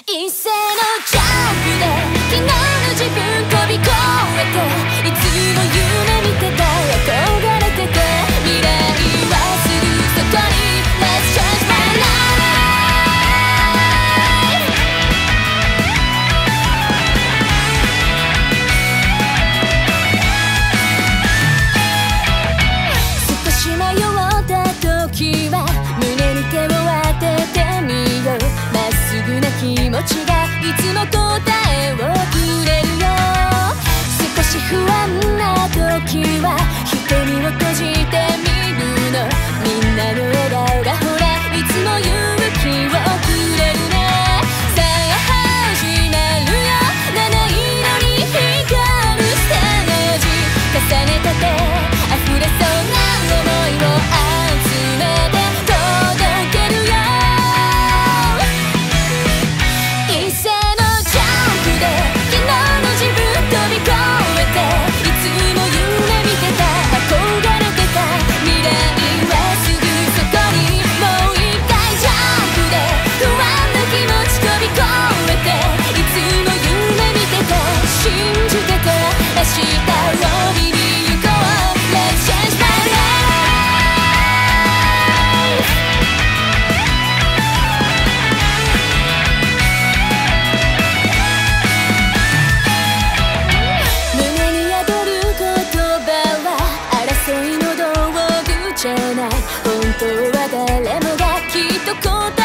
一斉のジャンプで昨日の自分飛び越えていつも夢見てた憧れてた未来はすぐそこに Let's change my life 少し迷った時は胸に手を当ててみようまっすぐな気持ちがいつも答えをくれるよ少し不安な時は瞳を閉じてみるのみんなの笑顔がほらいつも勇気をくれるねさあ始まるよ七色に光るステージ重ねたて溢れそうな想いを集めて届けるよ一斉のジャンプで昨日の自分飛び越えていつも夢見てた憧れてた未来はすぐそこにもう一回ジャンプで不安な気持ち飛び越えていつも夢見てた信じてた明日を見に行こう Let's change my life 胸に宿る言葉は争いの道具じゃない本当は誰もがきっと答